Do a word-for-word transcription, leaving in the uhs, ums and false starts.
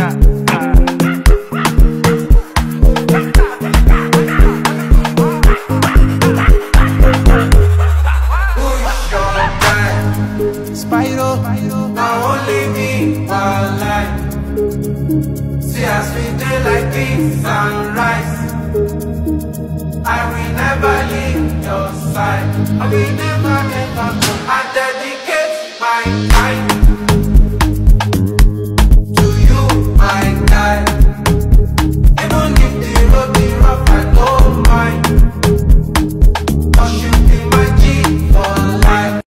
Spyro, now only me one life. See as we day like this sunrise. I will never leave your side. I will never ever go. I dedicate my time.